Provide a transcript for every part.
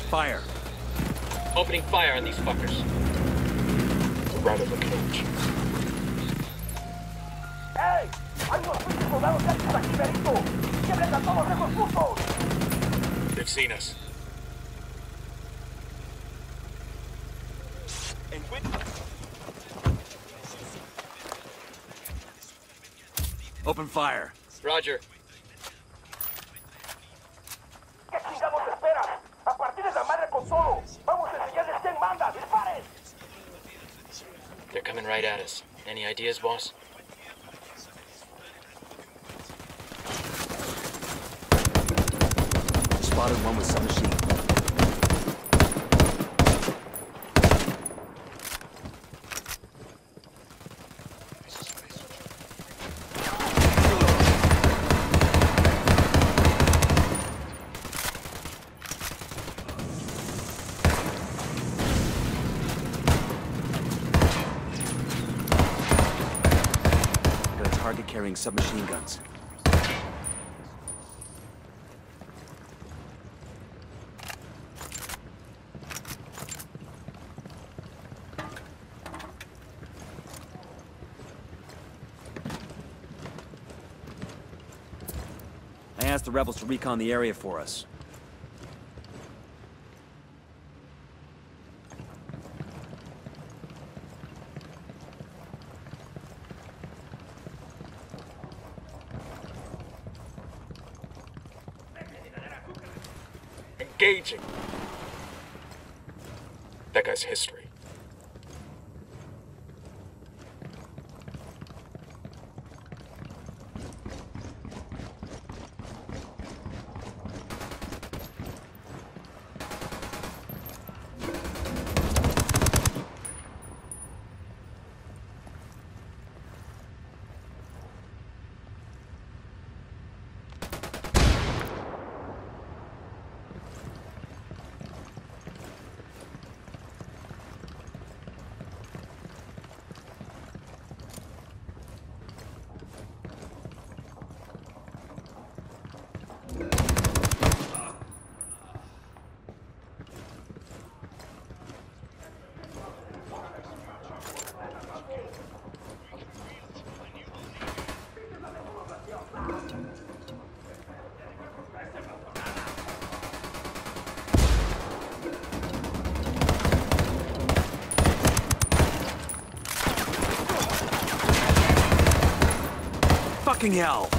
Fire. Opening fire on these fuckers. Right of the cage. ¡Ey! ¡Hay unos pinches soldados yankees aquí, Benito! ¡Quiebren a todos esos putos! They've seen us. Open fire. Roger. ¿Qué chingados esperas? ¡A partir de la madre con todo! ¡Vamos a enseñarles quién manda! ¡Disparen! They're coming right at us. Any ideas, boss? Spotted one with submachine. Got a target carrying submachine guns. I asked the rebels to recon the area for us. Engaging. That guy's history. Fucking hell!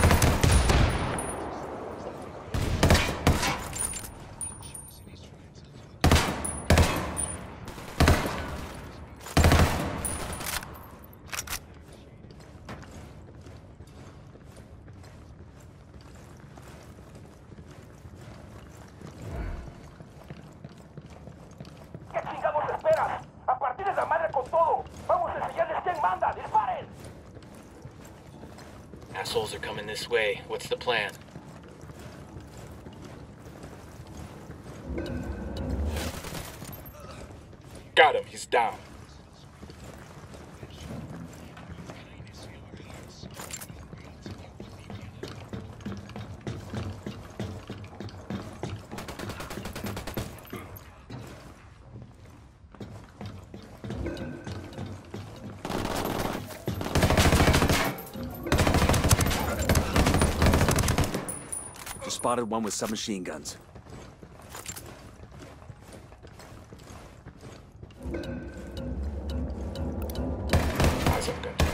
¿Qué chingados esperas? ¡A partir de la madre con todo! ¡Vamos a enseñarles quién manda! ¡Disparen! Assholes are coming this way. What's the plan? Got him. He's down. Just spotted one with submachine guns. Eyes up, gun.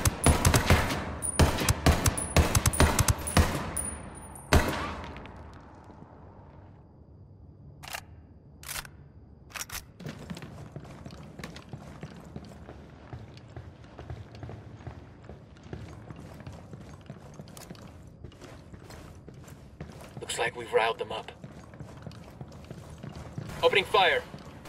Looks like we've riled them up. Opening fire.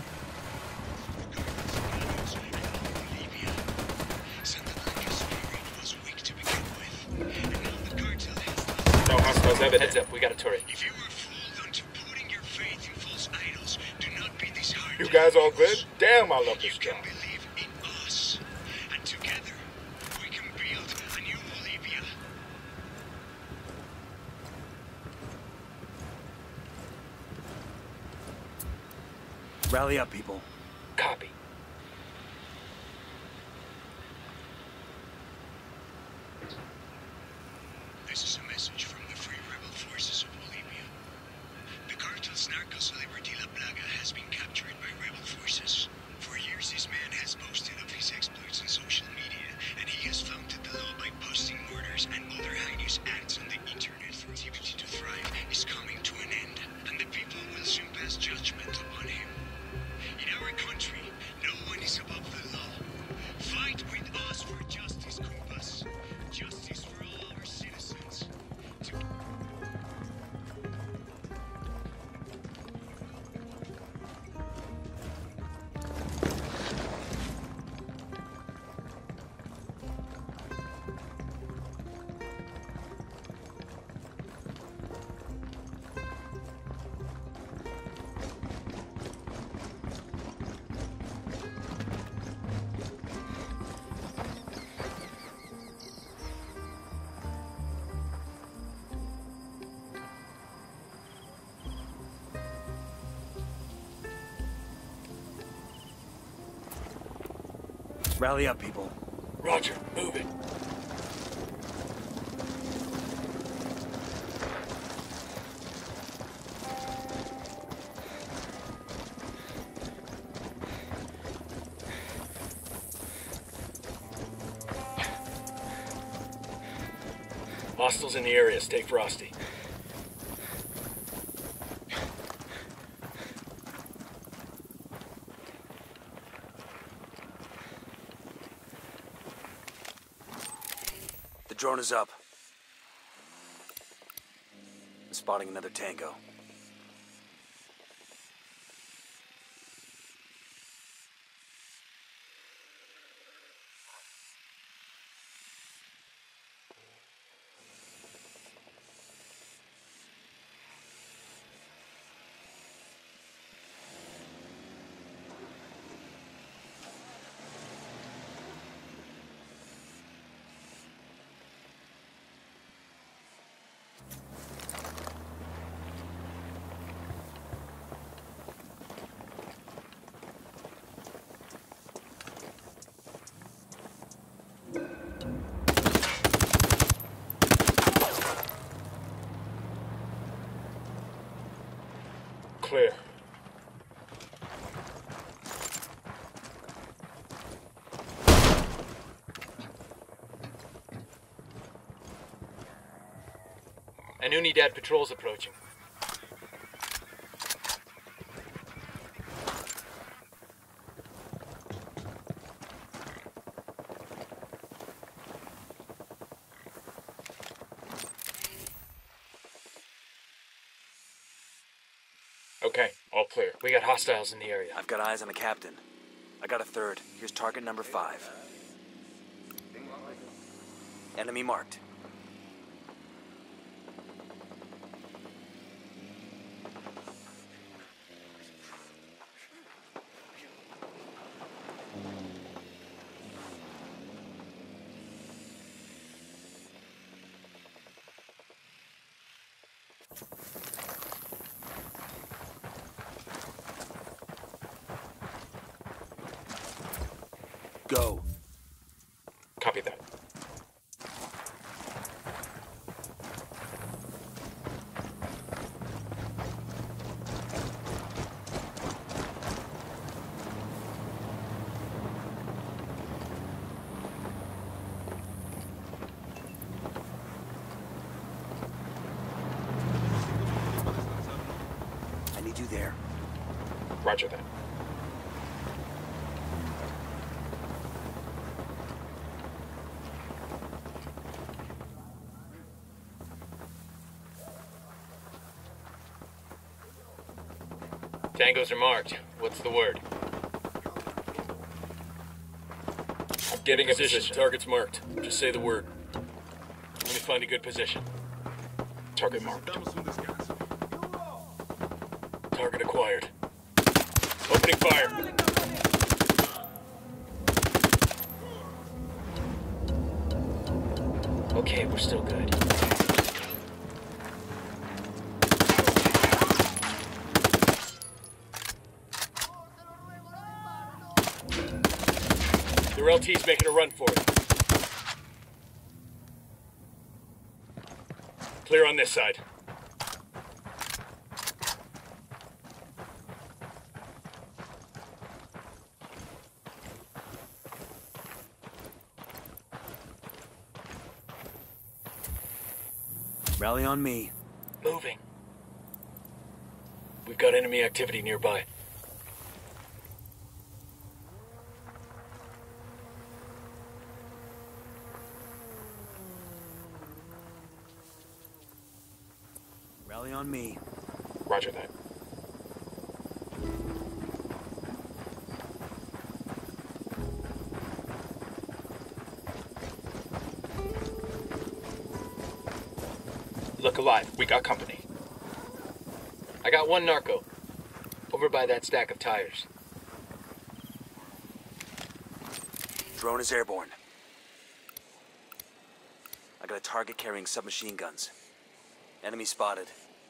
No hostiles evident. Heads up, we got a turret. If you were fooled onto putting your faith in false idols, do not be disheartened. You guys all good? Damn, I love You this can job. believe in us, and together we can build a new Bolivia. Rally up, people. Copy. This is a message from the Free Rebel Forces of Bolivia. The cartel's narcos Liberty La Plaga has been captured by rebel forces. For years, this man has boasted of his exploits on social media, and he has flouted the law by posting murders and other heinous acts on the internet. For Cpt to thrive is coming to an end, and the people will soon pass judgment upon him. In our country, no one is above the law. Fight with us for justice, Compass. Justice for all our citizens. Rally up, people. Roger, move it. Hostiles in the area. Stay frosty. The drone is up. I'm spotting another tango. Clear. An Unidad patrol's approaching. Okay, all clear. We got hostiles in the area. I've got eyes on the captain. I got a third. Here's target number 5. Enemy marked. Go. Copy that. I need you there. Roger that. Tangos are marked. What's the word? I'm getting a position. Target's marked. Just say the word. Let me find a good position. Target marked. Target acquired. Opening fire. Okay, we're still good. Their LT's making a run for it. Clear on this side. Rally on me. Moving. We've got enemy activity nearby. Rally on me. Roger that. Look alive. We got company. I got one narco. Over by that stack of tires. Drone is airborne. I got a target carrying submachine guns. Enemy spotted.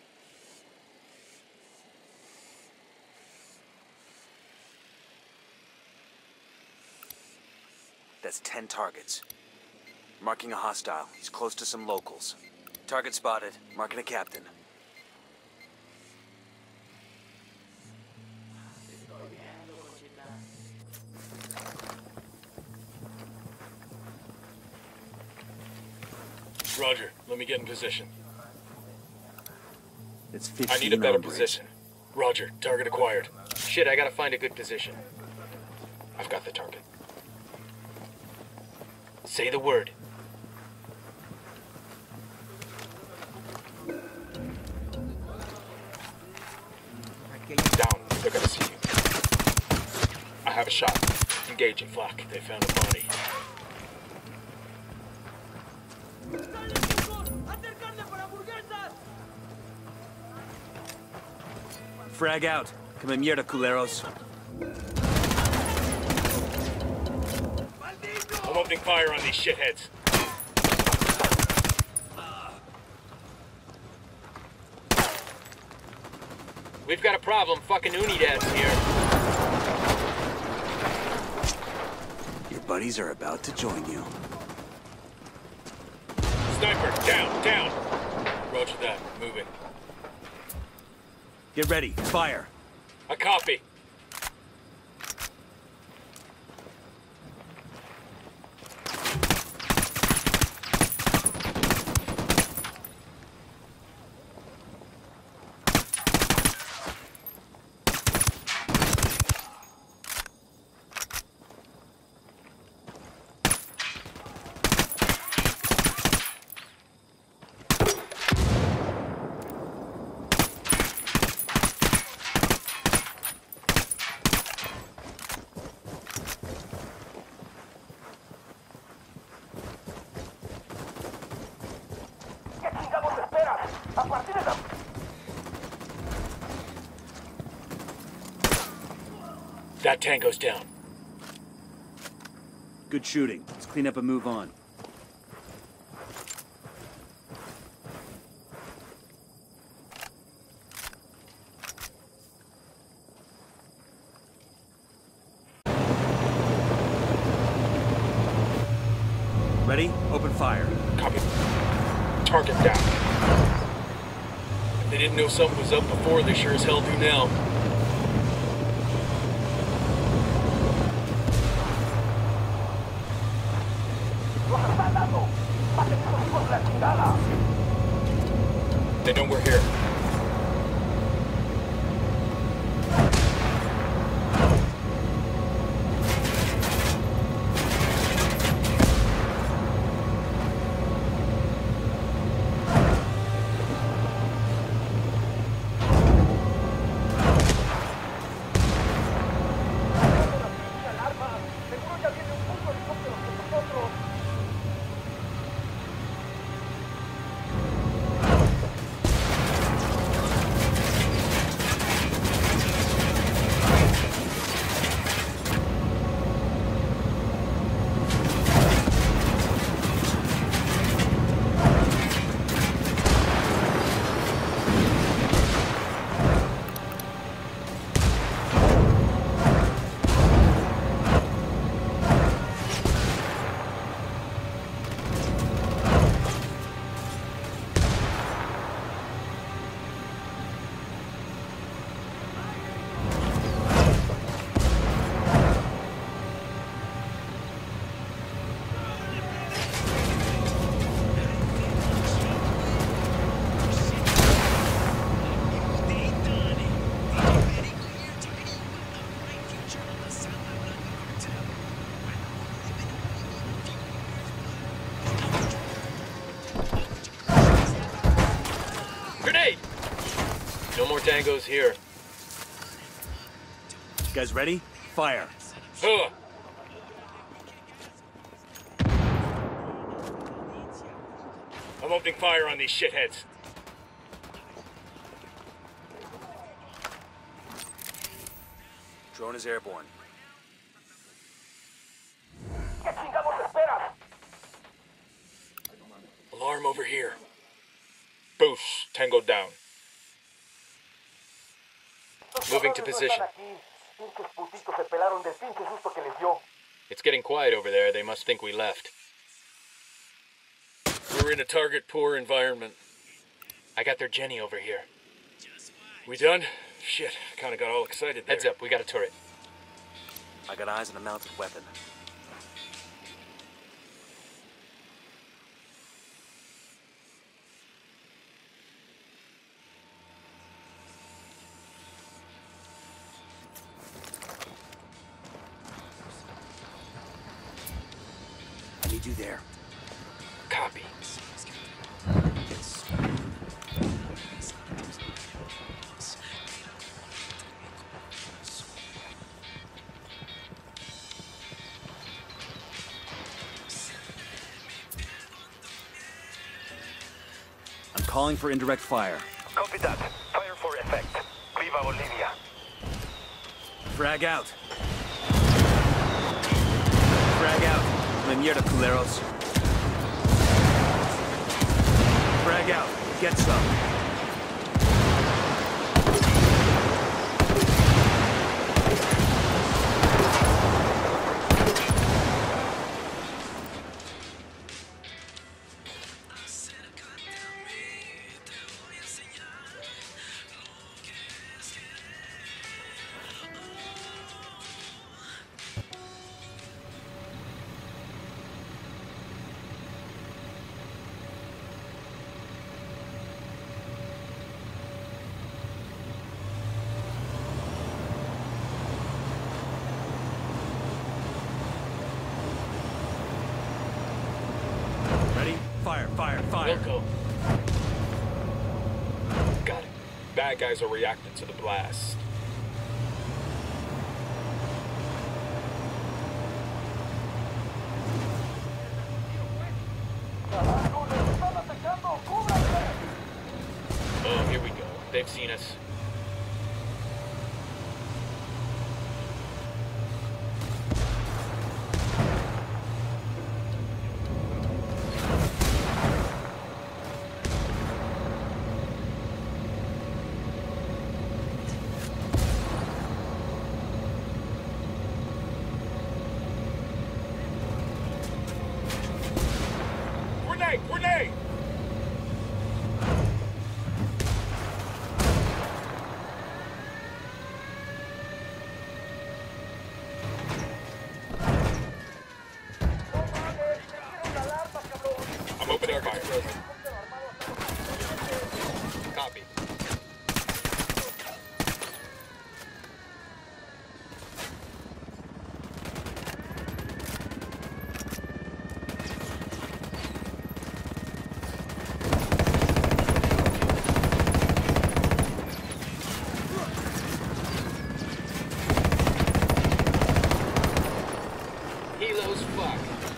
That's 10 targets. Marking a hostile. He's close to some locals. Target spotted. Marking a captain. Roger. Let me get in position. It's 15 I need a better hombres. position. Roger. Target acquired. Shit, I gotta find a good position. I've got the target. Say the word. Down. They're gonna see you. I have a shot. Engaging. Fuck. They found a body. Frag out. Come en mierda, culeros. I'm opening fire on these shitheads. We've got a problem. Fucking Unidad's here. Your buddies are about to join you. Sniper. Down. Down. Roger that. Moving. Get ready. Fire. A copy. That tango's down. Good shooting. Let's clean up and move on. Ready? Open fire. Copy. Target down. If they didn't know something was up before, they sure as hell do now. They know we're here. No more tangos here. You guys ready? Fire. Ugh. I'm opening fire on these shitheads. Drone is airborne. ¿Qué chingados esperas? Alarm over here. Boosh. Tango down. Moving to position. Pinches putitos se pelaron del pinche susto que les dio. It's getting quiet over there. They must think we left. We're in a target-poor environment. I got their Jenny over here. We done? Shit, I kinda got all excited there. Heads up, we got a turret. I got eyes on a mounted weapon. I need you there. Copy. I'm calling for indirect fire. Copy that. Fire for effect. Viva Bolivia. Frag out. Frag out. La mierda, culeros. Frag out. Get some. Ready? Fire, fire, fire. We'll go. Got it. Bad guys are reacting to the blast. Oh, here we go. They've seen us. Grenade! Grenade! I'm opening fire. Copy. Helos fuck.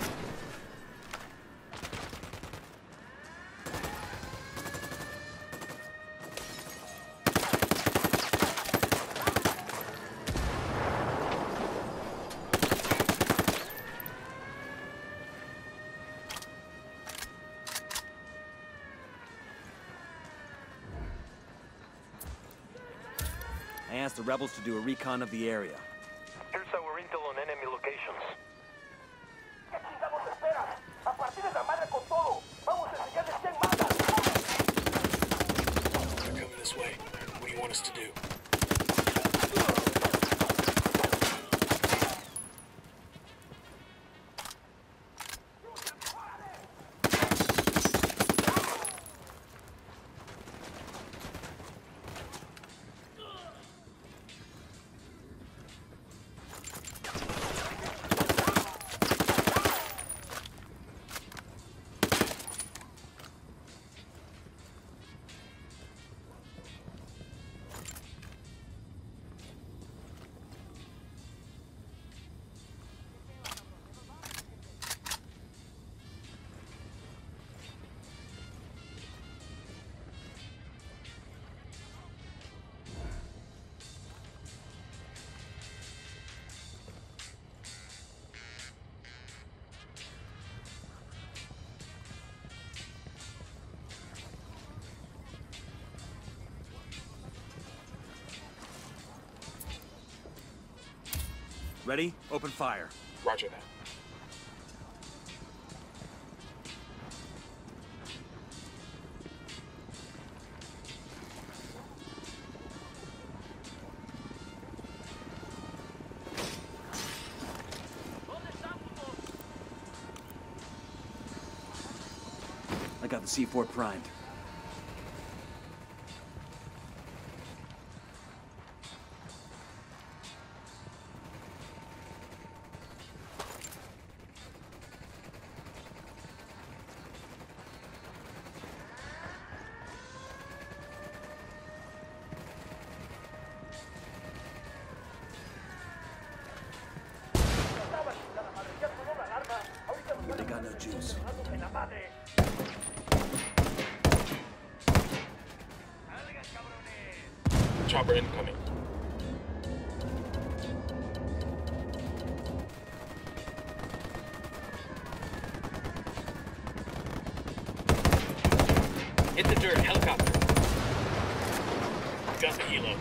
I asked the rebels to do a recon of the area. Here's our intel on enemy locations. ¿Qué chingados esperas? A partir de la madre con todo. Vamos a enseñarles quién manda. They're coming this way. What do you want us to do? Ready? Open fire. Roger that. I got the C4 primed. They got no juice. Chopper incoming. Hit the dirt, helicopter. Got the helo.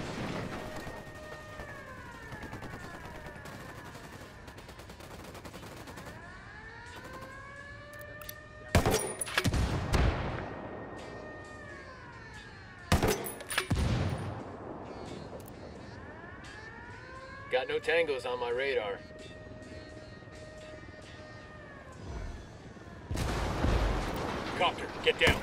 Got no tangos on my radar. Copter, get down.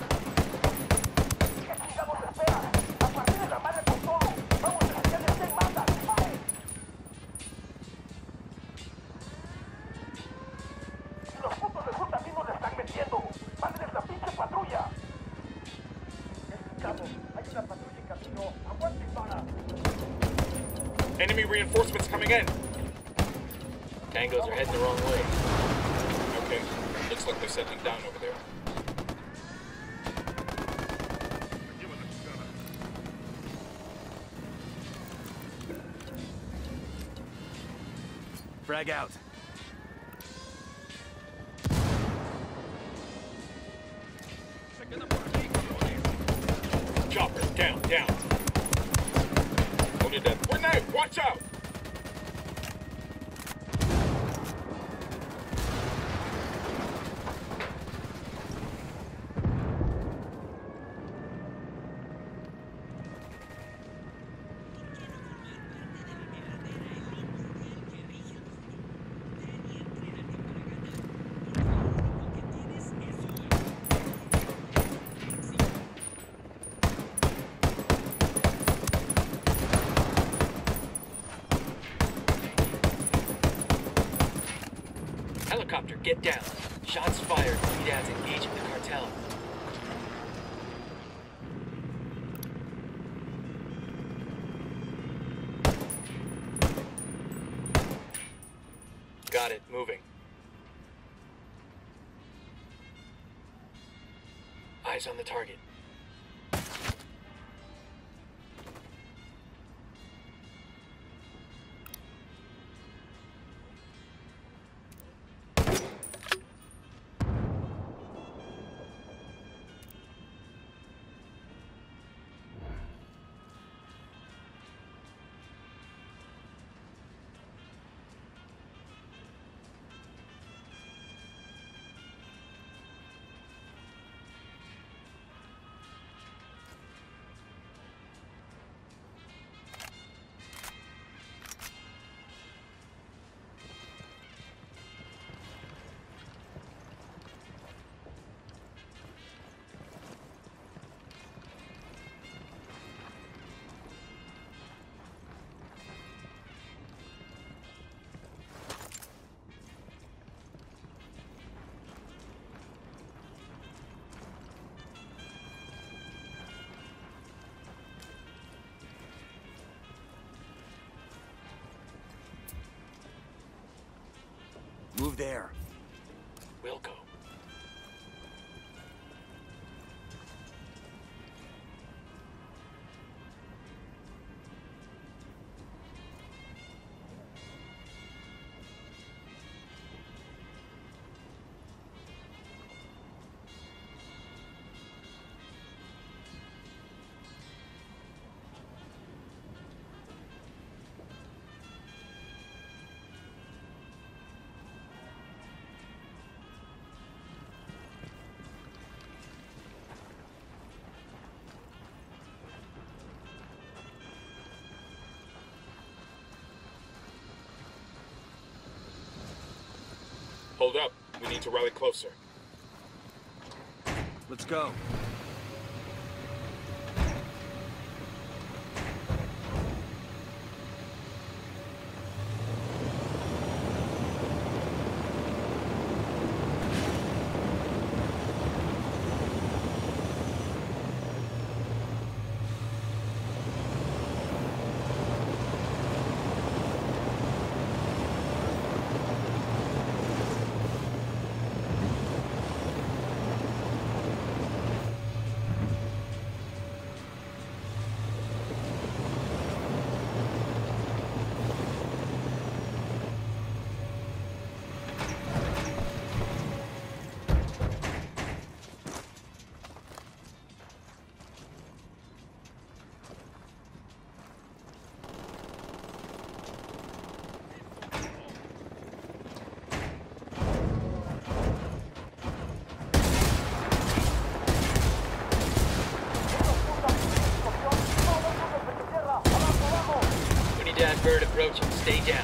Enemy reinforcements coming in. Tangos are heading the wrong way. Okay, looks like they're settling down over there. Frag out. Chopper, down, down. Wounded them. Grenade, watch out! Helicopter, get down. Shots fired. Dad's engaging the cartel. Got it. Moving. Eyes on the target. Move there. We'll go. Hold up. We need to rally closer. Let's go. Bird approaching. Stay down.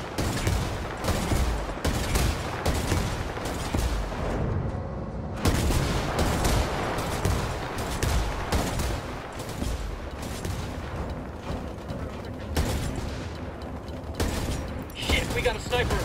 Shit, we got a sniper.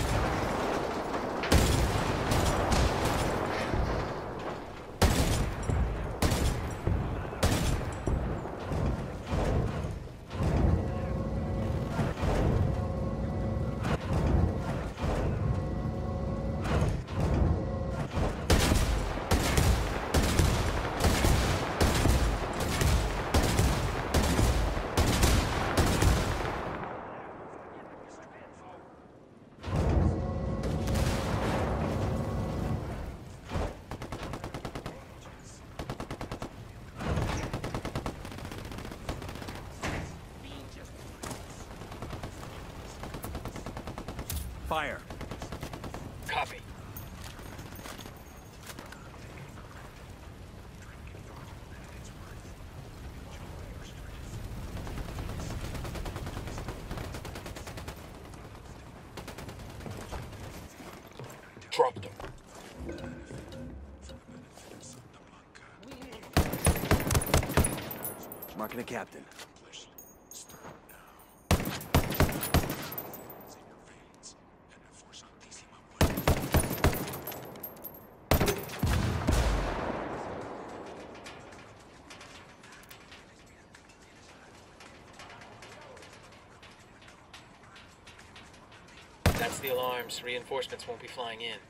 Fire. Copy. Dropped them. Marking a captain. That's the alarms. Reinforcements won't be flying in.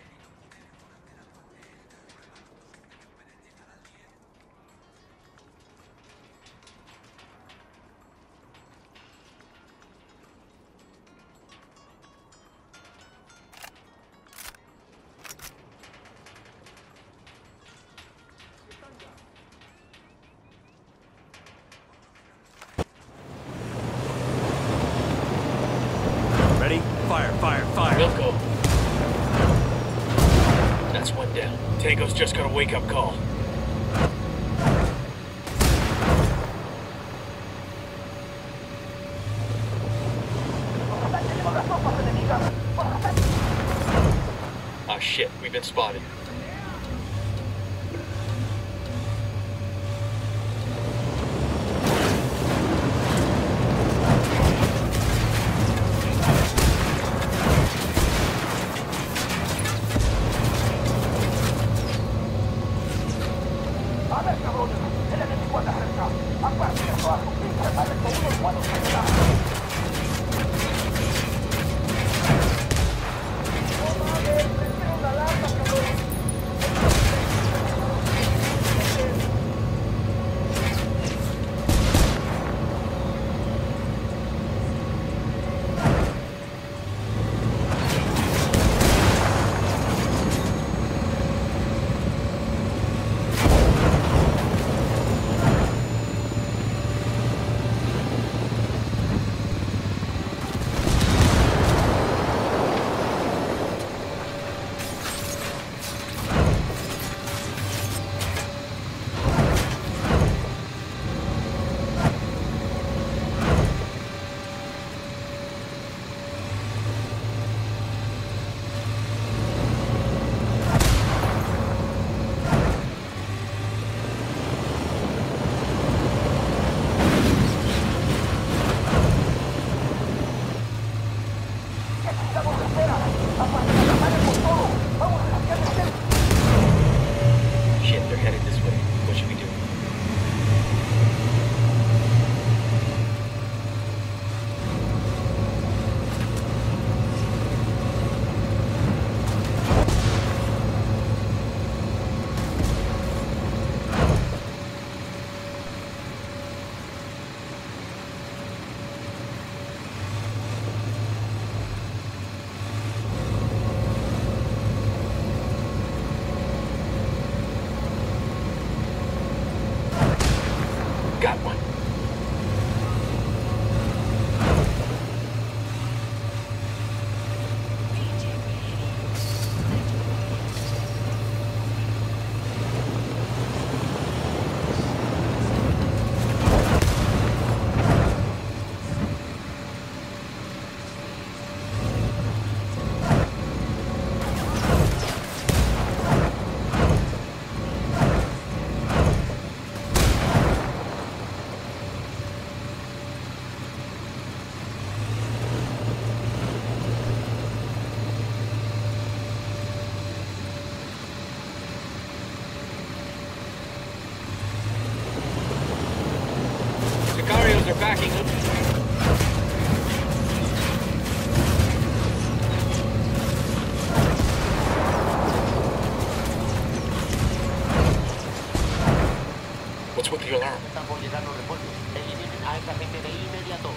Ready? Fire, fire, fire. We'll go. That's one down. Tango's just got a wake-up call. Ah, shit. We've been spotted. A ver, cabrones, el enemigo anda cerca. Aparte de todas sus pinches madres con unos buenos generales. No mames, prendieron la alarma, cabrón. Got one. They're backing up. What's with the alarm? Estamos llegando refuerzos. Eliminen a esta gente de inmediato.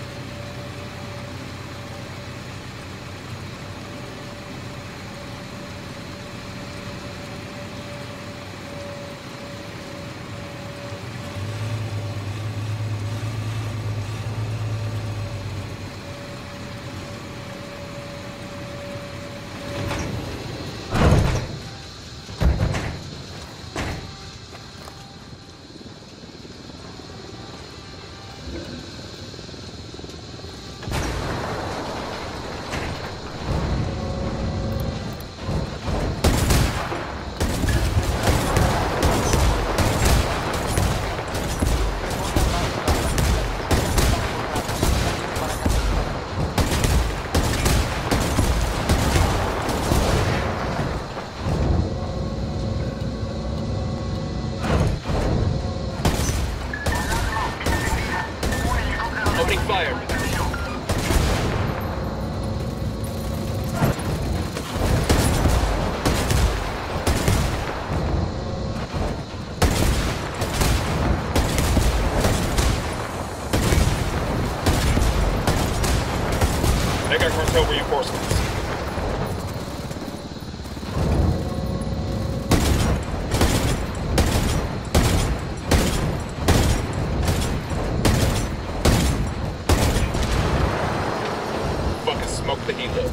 Opening fire. They got cartel reinforcements. Fucking smoke the helo.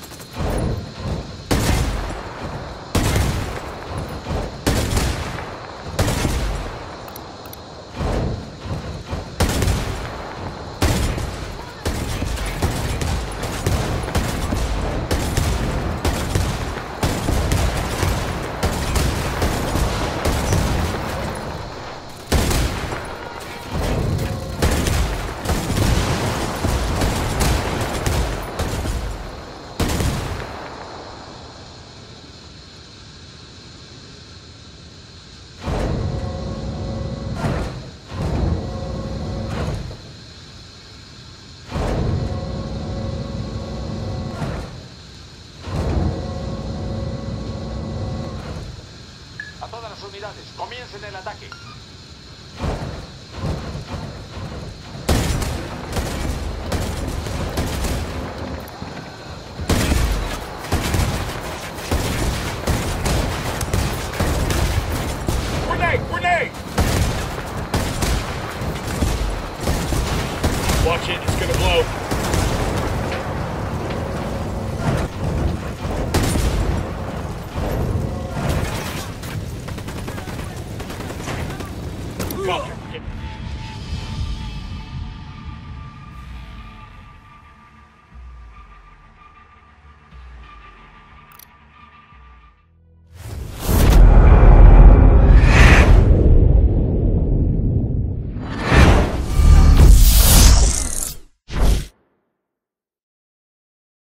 A todas las unidades, comiencen el ataque. Grenade! Grenade! Watch it, it's gonna blow. Copter,